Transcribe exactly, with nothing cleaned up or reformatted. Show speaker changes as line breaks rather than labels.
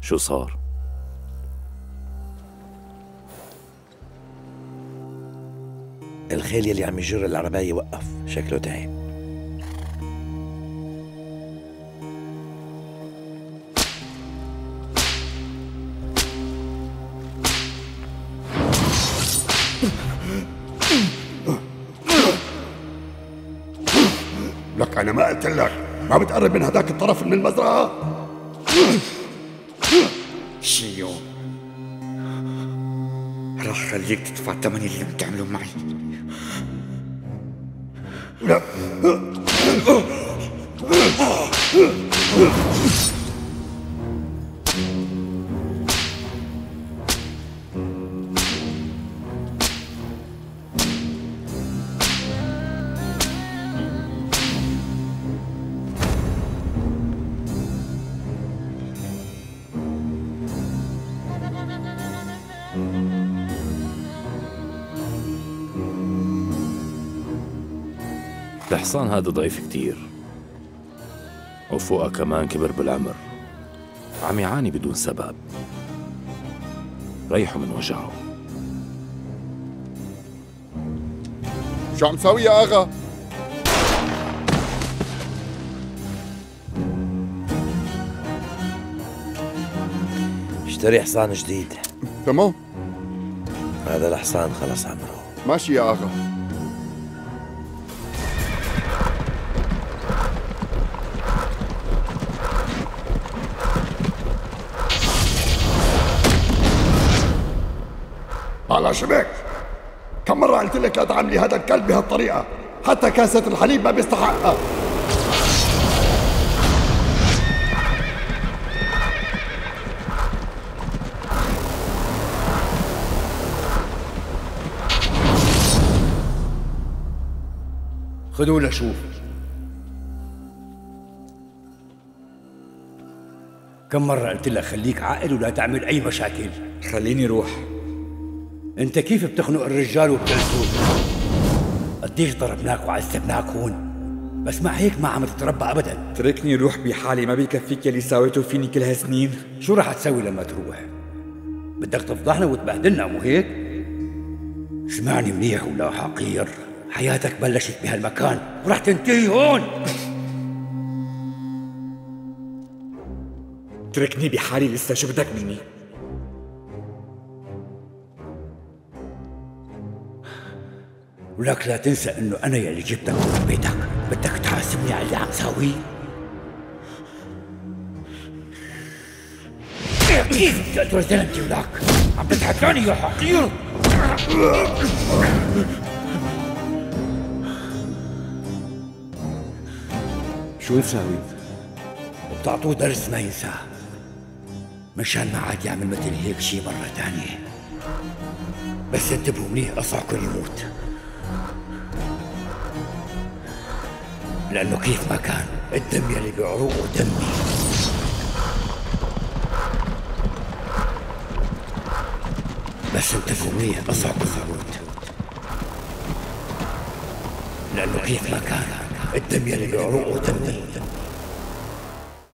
شو صار؟
الخيل يلي عم يجر العرباية وقف، شكله تعب.
لك أنا ما قلت لك ما بتقرب من هداك الطرف من المزرعة؟
شيو راح خليك تدفع الثمن اللي عم تعمله معي.
لا
الحصان هذا ضعيف كتير، وفوقها كمان كبر بالعمر، عم يعاني بدون سبب. ريحوا من وجعه.
شو عم تساوي يا آغا؟
اشتري حصان جديد.
تمام،
هذا الحصان خلص عمره.
ماشي يا آغا. على شبك، كم مرة قلت لك لا تعاملي هذا الكلب بهالطريقة، حتى كاسة الحليب ما بيستحقها.
خذوه لشوف. كم مرة قلت لك خليك عاقل ولا تعمل أي مشاكل؟
خليني روح.
أنت كيف بتخنق الرجال وبتلزوه؟ قديش ضربناك وعذبناك هون، بس مع هيك ما عم تتربى أبداً.
تركني روح بحالي، ما بيكفيك يلي ساويته فيني كل هالسنين.
شو رح تسوي لما تروح؟ بدك تفضحنا وتبهدلنا مو هيك؟ اسمعني منيح ولا حقير، حياتك بلشت بهالمكان ورح تنتهي هون.
تركني بحالي لسه، شو بدك مني؟
ولك لا تنسى انه انا يلي جبتك من بيتك، بدك تحاسبني على اللي عم ساويه. كيف تقدر زلمتي ولك؟ عم تضحكاني يا حقير.
شو نساوي؟
بتعطوه درس ما ينساه، مشان ما عاد يعمل مثل هيك شي مرة تانية. بس انتبهوا منيح، اصعكم يموت، لأنه كيف ما كان الدم يلي بعروقه دمي. بس انتبهوا منيح، اصعكم يموت، لأنه كيف ما كان الدم يلي بعروقه دمي.